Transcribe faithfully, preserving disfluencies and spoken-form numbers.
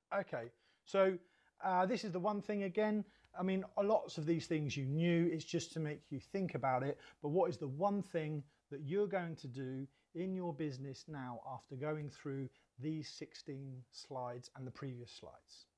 Okay, so uh, this is the one thing again. I mean, lots of these things you knew, it's just to make you think about it. But what is the one thing that you're going to do in your business now after going through these sixteen slides and the previous slides?